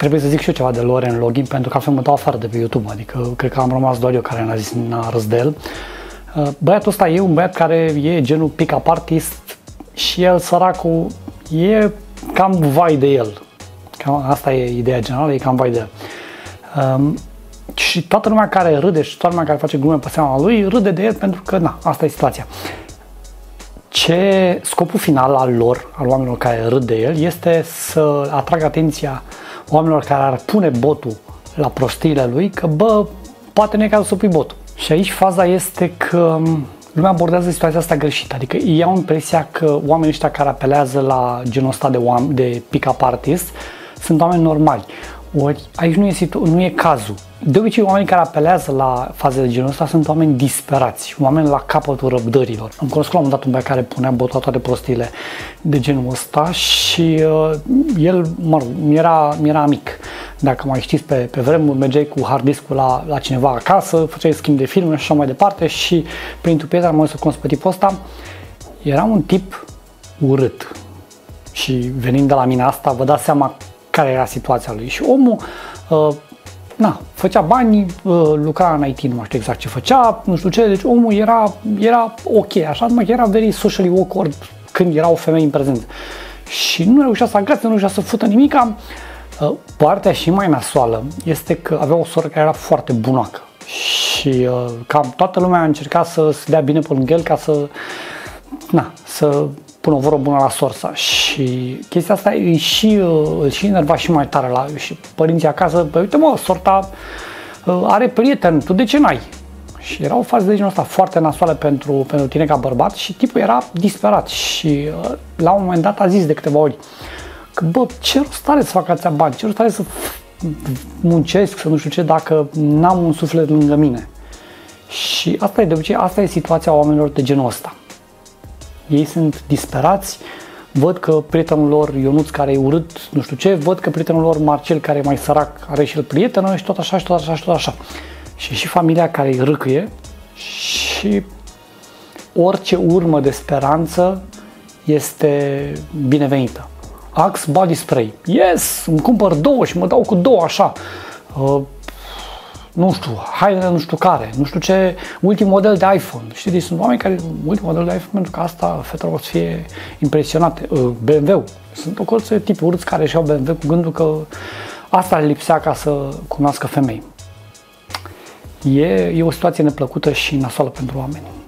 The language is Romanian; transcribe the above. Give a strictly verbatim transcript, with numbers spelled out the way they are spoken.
trebuie să zic și eu ceva de Loren Login, pentru că altfel mă dau afară de pe YouTube, adică cred că am rămas doar eu care n-a zis, n-a râs de el. Băiatul ăsta e un băiat care e genul pick-up artist și el, săracul, e cam vai de el. Cam, asta e ideea generală, e cam vai de el. Um, și toată lumea care râde și toată lumea care face glume pe seama lui, râde de el pentru că, na, asta e situația. Ce scopul final al lor, al oamenilor care râd de el, este să atragă atenția oamenilor care ar pune botul la prostiile lui, că bă, poate nu e cazul să pui botul. Și aici faza este că lumea abordează situația asta greșită, adică ei au impresia că oamenii ăștia care apelează la genul ăsta de, de pick-up artist sunt oameni normali. Ori aici nu e, nu e cazul. De obicei, oamenii care apelează la faze de genul ăsta sunt oameni disperați, oameni la capătul răbdărilor. Am cunoscut la un moment dat un băiat care punea botul toate prostiile de genul ăsta și uh, el, mă rog, mi-era, mi-era mic. Dacă mai știți, pe, pe vremuri mergeai cu hard disk-ul la, la cineva acasă, făceai schimb de filme și așa mai departe și prin tupiet am să cunosc pe tipul ăsta. Era un tip urât și venind de la mine asta, vă dați seama care era situația lui. Și omul uh, na, făcea bani, uh, lucra în I T, nu mai știu exact ce făcea, nu știu ce, deci omul era, era ok, așa, numai că era very socially awkward când era o femeie în prezență. Și nu reușea să agațe, nu reușea să fută nimica. Uh, partea și mai nasoală este că avea o soră care era foarte bunoacă și uh, cam toată lumea a încercat să se dea bine pe lângă el ca să, na, să pună o vorbă bună la sorsa și chestia asta îi și, îl și enerva și mai tare la și părinții acasă, bă, uite mă, sorta are prieten, tu de ce n-ai? Și era o fază de genul ăsta foarte nasoală pentru, pentru tine ca bărbat și tipul era disperat și la un moment dat a zis de câteva ori că bă, ce rost are să fac atâția bani, ce rost are să muncesc, să nu știu ce, dacă n-am un suflet lângă mine. Și asta e de obicei, asta e situația oamenilor de genul ăsta. Ei sunt disperați, văd că prietenul lor Ionuț care e urât, nu știu ce, văd că prietenul lor Marcel care e mai sărac are și el prietenă și tot așa și tot așa și tot așa. Și și familia care îi râcâie și orice urmă de speranță este binevenită. Axe Body Spray. Yes! Îmi cumpăr două și mă dau cu două așa. Uh, nu știu, hainele nu știu care, nu știu ce, ultim model de iPhone. Știi, deci sunt oameni care, ultim model de iPhone, pentru că asta fetele o să fie impresionate. B M W. Sunt o colță de tipi urâți care și-au B M W cu gândul că asta le lipsea ca să cunoască femei. E, e o situație neplăcută și nasoală pentru oameni.